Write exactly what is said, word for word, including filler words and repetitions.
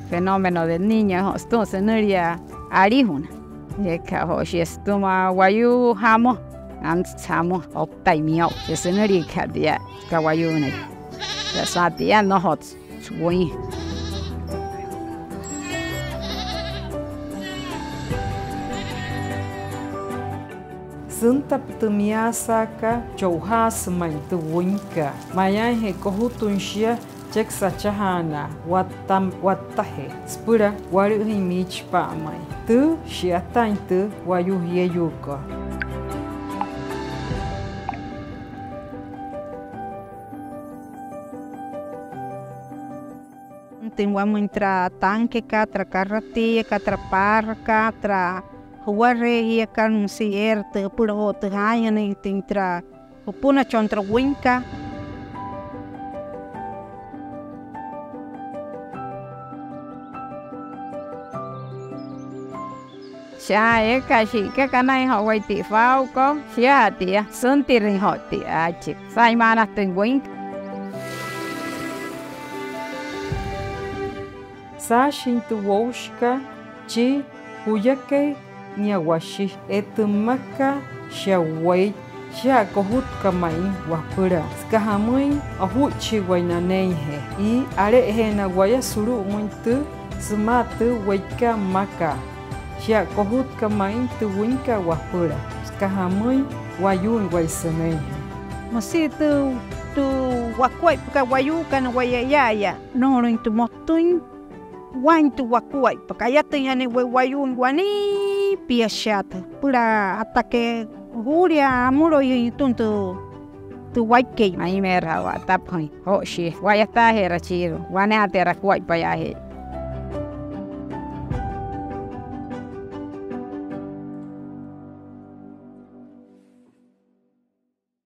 fenómeno del niño entonces no iría arijuna y que hoy estuma guayu hamo antes hamo optaimio ese no iría que día guayu ne ya sabía no hot suoi Santa ptumia saka chouhas mai tu winka maya he kohutunshia Cek sachahana watam watahe spura waru himich pa mai tu shiatain tu wayu hieyuka Vamos entrar tanque catra carratia catra parra catra huare ia kan sierte pura hot hanya ni tintra puna contra winka xa é cái gì cái cái này họ quay tị phao có xia tị sơn tị rình họ tị à chị sai mà là tình quýnh Sa shintu woshka chi huyake nyawashi etumaka shawai sha kohut kamai wapura skahamui ahuchi wainanehe i are he na waya suru muito smatu waika maka Xia kohut kamai tu winka wapura skahamui wayun waisenei Masi tu tu wakwai ka wayu kan wayaya no rin tu motun wan tu wakwai pakaya tanya ni wayun wani piashata pura atake huria muro y tuntu tu waike ai mera wa tapoi ho shi wayata hera chiru wane atera kwai pa ya he